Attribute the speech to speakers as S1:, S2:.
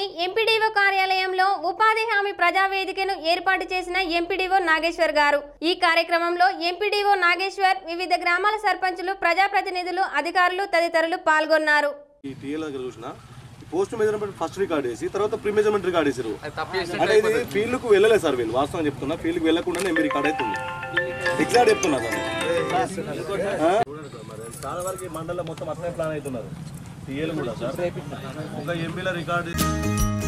S1: పట్టణంలోని MPDO కార్యాలయంలో ఉపాధి హామీ ప్రజావేదికను ఏర్పాటు చేసిన MPDO నాగేశ్వర్ గారు. ఈ కార్యక్రమంలో MPDO నాగేశ్వర్, వివిధ గ్రామాల సర్పంచులు, ప్రజాప్రతినిధులు, అధికారులు తదితరులు పాల్గొన్నారు.
S2: పోస్ట్ మెజర్మెంట్ ఫస్ట్ రికార్డ్ చేసి తర్వాత ప్రీ మెజర్మెంట్ రికార్డ్ చేశారు. అంటే ఇది ఫీల్డ్ కు వెళ్ళలేదు సార్, వీళ్ళు వాస్తవం చెప్తున్నా, ఫీల్డ్ కు వెళ్ళకుండా ఎంబీ రికార్డ్ అవుతుంది. ఎగ్జాక్ట్ చెప్తున్నా చాలా వరకు మండలం మొత్తం అట్లనే ప్లాన్ అవుతున్నారు. టీఏలు కూడా సార్ ఒక ఎంబీల రికార్డు